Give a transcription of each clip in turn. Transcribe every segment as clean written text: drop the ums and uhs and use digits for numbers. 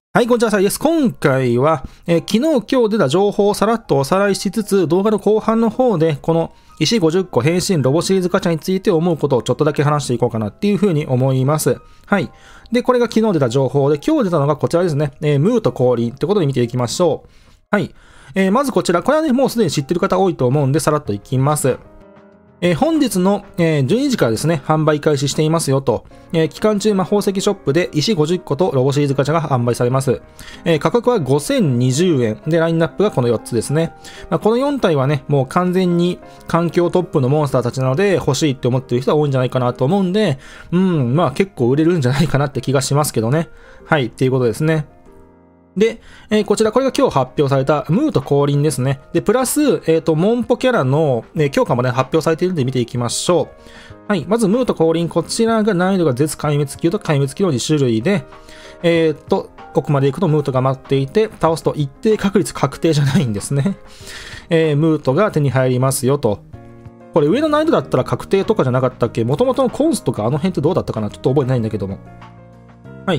はい、こんにちは、さいです。今回は、昨日今日出た情報をさらっとおさらいしつつ、動画の後半の方で、この石50個変身ロボシリーズガチャについて思うことをちょっとだけ話していこうかなっていうふうに思います。はい。で、これが昨日出た情報で、今日出たのがこちらですね。ムーと降臨ってことで見ていきましょう。はい。まずこちら、これはね、もうすでに知ってる方多いと思うんで、さらっといきます。本日の、12時からですね、販売開始していますよと。期間中魔法石ショップで石50個とロボシリーズガチャが販売されます。価格は5020円で、ラインナップがこの4つですね。この4体はね、もう完全に環境トップのモンスターたちなので欲しいって思ってる人は多いんじゃないかなと思うんで、まあ結構売れるんじゃないかなって気がしますけどね。はい、っていうことですね。で、こちら、これが今日発表されたムーと降臨ですね。で、プラス、モンポキャラの、強化もね、発表されているので見ていきましょう。はい。まず、ムーと降臨。こちらが難易度が絶壊滅級と壊滅級の2種類で、奥まで行くとムートが待っていて、倒すと一定確率確定じゃないんですね。ムートが手に入りますよと。これ、上の難易度だったら確定とかじゃなかったっけ？元々のコンスとかあの辺ってどうだったかな？ちょっと覚えてないんだけども。はい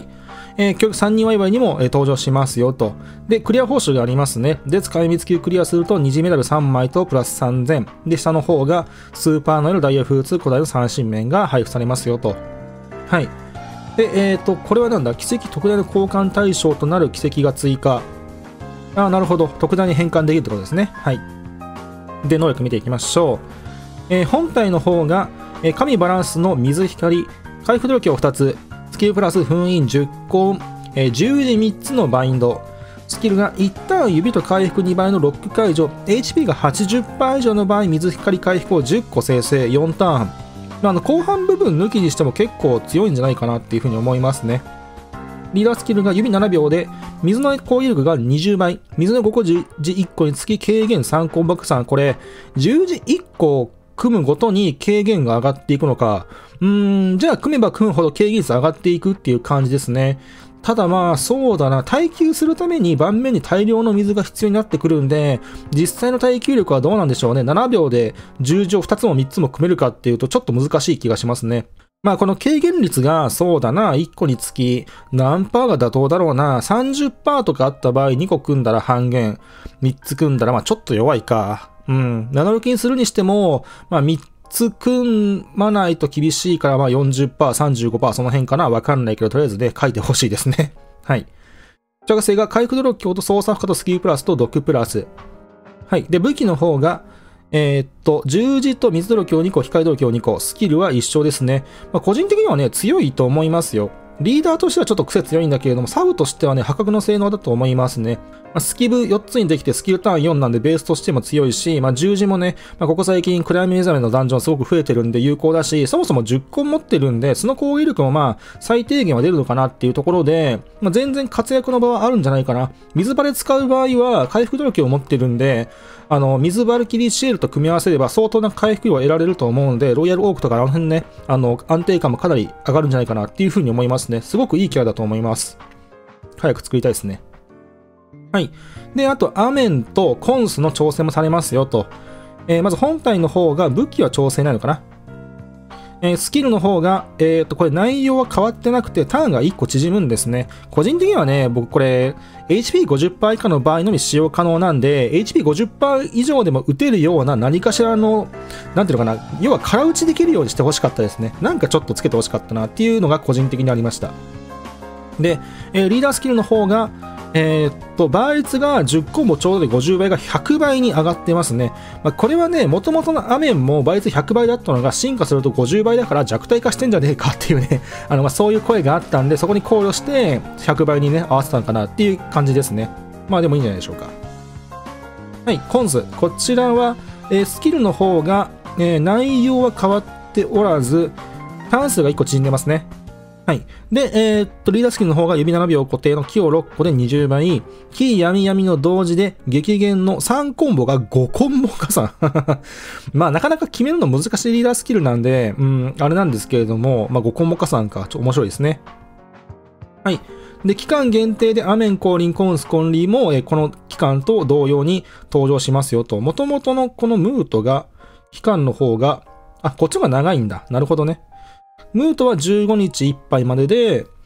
。3人ワイワイにも、登場しますよと。で、クリア報酬がありますね。で、使い道級クリアすると二次メダル3枚とプラス3000。で、下の方がスーパーノエルダイヤフーツ古代の三神面が配布されますよと。はい。で、これはなんだ？奇跡特大の交換対象となる奇跡が追加。あ、なるほど。特大に変換できるってことですね。はい。で、能力見ていきましょう。本体の方が、神バランスの水光、回復力を2つ。スキルプラス封印10個、十字3つのバインド。スキルが一旦指と回復2倍のロック解除。HP が 80% 以上の場合、水光回復を10個生成、4ターン。後半部分抜きにしても結構強いんじゃないかなっていうふうに思いますね。リーダースキルが指7秒で、水の攻撃力が20倍。水の5個十字1個につき軽減3コンバク3。これ、十字1個組むごとに軽減が上がっていくのか。じゃあ組めば組むほど軽減率上がっていくっていう感じですね。ただまあそうだな、耐久するために盤面に大量の水が必要になってくるんで、実際の耐久力はどうなんでしょうね。7秒で10乗2つも3つも組めるかっていうとちょっと難しい気がしますね。まあこの軽減率がそうだな、1個につき何パーが妥当だろうな、30% とかあった場合2個組んだら半減、3つ組んだらまあちょっと弱いか。7抜きにするにしても、まあ3つ組まないと厳しいから、まあ 40%、35%その辺かなわかんないけど、とりあえずね、書いてほしいですね。はい。着火性が回復努力強と操作負荷とスキルプラスと毒プラス。はい。で、武器の方が、十字と水努力を2個、光努力を2個。スキルは一緒ですね。まあ個人的にはね、強いと思いますよ。リーダーとしてはちょっと癖強いんだけれども、サブとしてはね、破格の性能だと思いますね。スキブ4つにできてスキルターン4なんでベースとしても強いし、十字もね、ここ最近暗闇目覚めのダンジョンすごく増えてるんで有効だし、そもそも10個持ってるんで、その攻撃力も最低限は出るのかなっていうところで、全然活躍の場はあるんじゃないかな。水バレ使う場合は回復努力を持ってるんで、水バルキリーシエルと組み合わせれば相当な回復量を得られると思うので、ロイヤルオークとかあの辺ね、安定感もかなり上がるんじゃないかなっていう風に思いますね。すごくいいキャラだと思います。早く作りたいですね。はい。で、あと、アメンとコンスの調整もされますよと。まず本体の方が武器は調整ないのかな。スキルの方が、これ内容は変わってなくて、ターンが1個縮むんですね。個人的にはね、僕これ、HP50% 以下の場合のみ使用可能なんで、HP50% 以上でも撃てるような何かしらの、なんていうのかな、要は空打ちできるようにしてほしかったですね。なんかちょっとつけてほしかったなっていうのが個人的にありました。で、リーダースキルの方が、倍率が10コンボちょうどで50倍が100倍に上がってますね。これはね、元々のアメンも倍率100倍だったのが進化すると50倍だから弱体化してんじゃねえかっていうね、そういう声があったんで、そこに考慮して100倍にね、合わせたのかなっていう感じですね。でもいいんじゃないでしょうか。はい、コンス。こちらは、スキルの方が、内容は変わっておらず、ターン数が1個縮んでますね。はい。で、リーダースキルの方が指7秒固定の木を6個で20倍、木闇闇の同時で激減の3コンボが5コンボ加算。なかなか決めるの難しいリーダースキルなんで、あれなんですけれども、5コンボ加算か、面白いですね。はい。で、期間限定でアメン、降臨、コンス、コンリーも、この期間と同様に登場しますよと。元々のこのムートが、期間の方が、こっちが長いんだ。なるほどね。ムートは15日いっぱいまでで、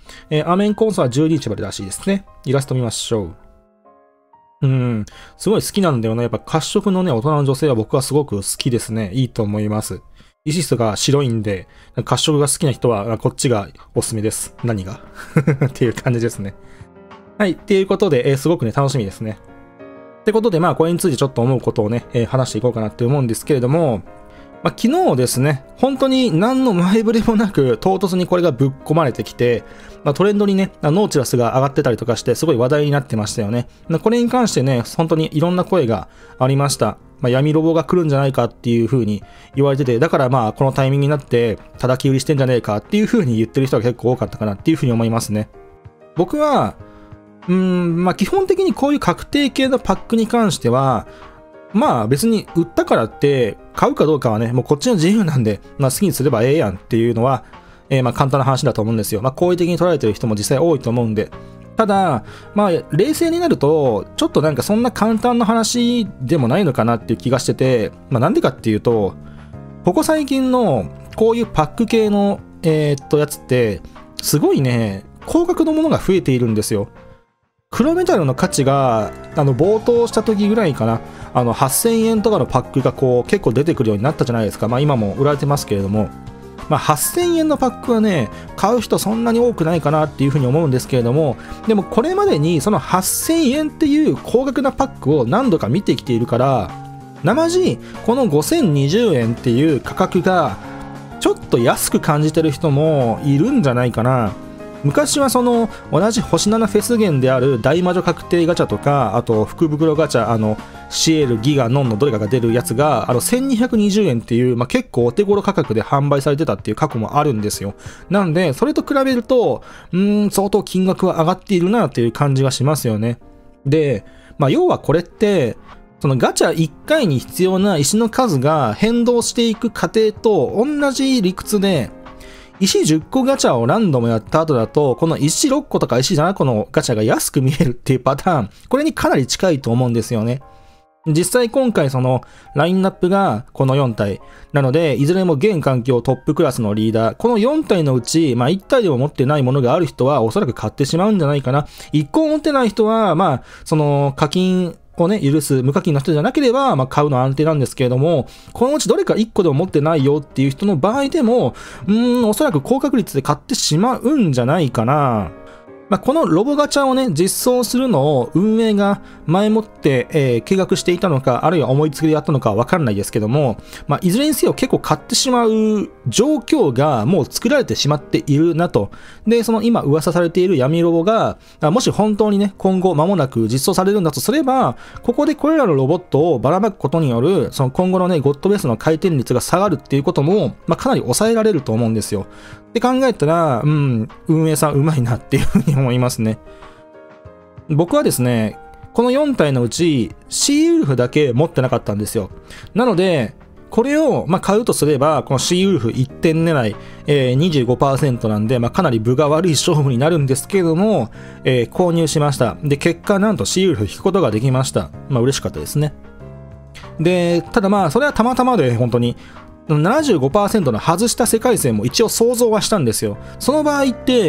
アメンコンソは12日までらしいですね。イラスト見ましょう。すごい好きなんだよね。やっぱ褐色のね、大人の女性は僕はすごく好きですね。いいと思います。イシスが白いんで、褐色が好きな人はこっちがおすすめです。何がっていう感じですね。はい。っていうことで、すごくね、楽しみですね。ってことで、これについてちょっと思うことをね、話していこうかなって思うんですけれども、昨日ですね、本当に何の前触れもなく唐突にこれがぶっ込まれてきて、トレンドにね、ノーチラスが上がってたりとかして、すごい話題になってましたよね。これに関してね、本当にいろんな声がありました。闇ロボが来るんじゃないかっていう風に言われてて、だからこのタイミングになって叩き売りしてんじゃねえかっていう風に言ってる人が結構多かったかなっていう風に思いますね。僕は、基本的にこういう確定系のパックに関しては、別に売ったからって買うかどうかはね、もうこっちの自由なんで、好きにすればええやんっていうのは、簡単な話だと思うんですよ。好意的に捉えてる人も実際多いと思うんで。ただ、冷静になると、ちょっとなんかそんな簡単な話でもないのかなっていう気がしてて、なんでかっていうと、ここ最近のこういうパック系の、やつって、すごいね、高額のものが増えているんですよ。黒メタルの価値が、冒頭した時ぐらいかな、8000円とかのパックが結構出てくるようになったじゃないですか。今も売られてますけれども、8000円のパックはね、買う人そんなに多くないかなっていうふうに思うんですけれども、でもこれまでにその8000円っていう高額なパックを何度か見てきているから、生地、この5020円っていう価格が、ちょっと安く感じてる人もいるんじゃないかな。昔はその同じ星7フェス源である大魔女確定ガチャとか、あと福袋ガチャ、シエル、ギガ、ノンのどれかが出るやつが1220円っていう、結構お手頃価格で販売されてたっていう過去もあるんですよ。なんでそれと比べると相当金額は上がっているなっていう感じがしますよね。で、要はこれってそのガチャ1回に必要な石の数が変動していく過程と同じ理屈で、石10個ガチャを何度もやった後だと、この石6個とか石7個のガチャが安く見えるっていうパターン、これにかなり近いと思うんですよね。実際今回そのラインナップがこの4体なので、いずれも現環境トップクラスのリーダー、この4体のうち、1体でも持ってないものがある人はおそらく買ってしまうんじゃないかな。1個持ってない人は、その課金をね、許す無課金の人じゃなければ、買うのは安定なんですけれども、このうちどれか1個でも持ってないよっていう人の場合でも、おそらく高確率で買ってしまうんじゃないかな。このロボガチャをね、実装するのを運営が前もって、計画していたのか、あるいは思いつきでやったのかはわかんないですけども、いずれにせよ結構買ってしまう状況がもう作られてしまっているなと。で、その今噂されている闇ロボが、もし本当にね、今後間もなく実装されるんだとすれば、ここでこれらのロボットをばらまくことによる、その今後のね、ゴッドベースの回転率が下がるっていうことも、かなり抑えられると思うんですよ。って考えたら、運営さんうまいなっていうふうに思いますね。僕はですね、この4体のうちシーウルフだけ持ってなかったんですよ。なので、これを買うとすれば、このシーウルフ1点狙い、25% なんで、かなり分が悪い勝負になるんですけれども、購入しました。で、結果なんとシーウルフ引くことができました。嬉しかったですね。で、ただそれはたまたまで本当に、75% の外した世界線も一応想像はしたんですよ。その場合って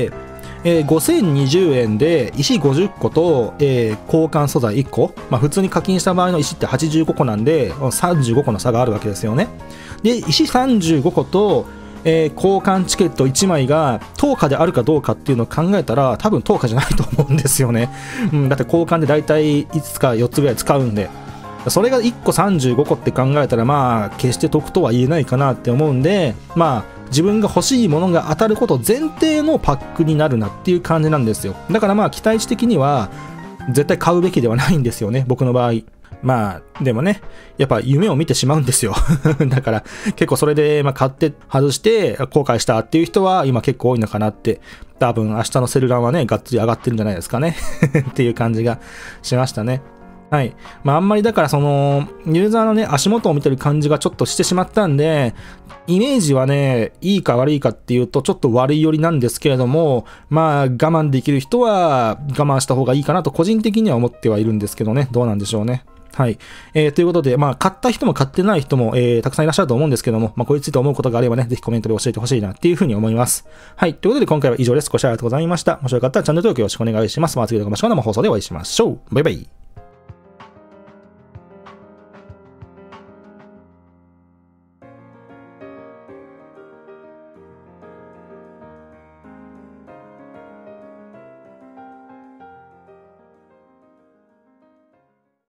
、5020円で石50個と、交換素材1個、普通に課金した場合の石って85個なんで35個の差があるわけですよね。で、石35個と、交換チケット1枚が等価であるかどうかっていうのを考えたら多分等価じゃないと思うんですよね。だって交換でだいたい5つか4つぐらい使うんで、それが1個35個って考えたら決して得とは言えないかなって思うんで、自分が欲しいものが当たること前提のパックになるなっていう感じなんですよ。だから期待値的には絶対買うべきではないんですよね、僕の場合。でもね、やっぱ夢を見てしまうんですよ。だから結構それで買って外して後悔したっていう人は今結構多いのかなって。多分明日のセルランはね、がっつり上がってるんじゃないですかね。っていう感じがしましたね。はい。あんまりだからその、ユーザーのね、足元を見てる感じがちょっとしてしまったんで、イメージはね、いいか悪いかっていうと、ちょっと悪い寄りなんですけれども、我慢できる人は我慢した方がいいかなと個人的には思ってはいるんですけどね、どうなんでしょうね。 はい。ということで、買った人も買ってない人も、たくさんいらっしゃると思うんですけども、これについて思うことがあればね、ぜひコメントで教えてほしいなっていうふうに思います。はい。ということで、今回は以上です。ご視聴ありがとうございました。もしよかったらチャンネル登録よろしくお願いします。次の動画の放送でお会いしましょう。バイバイ。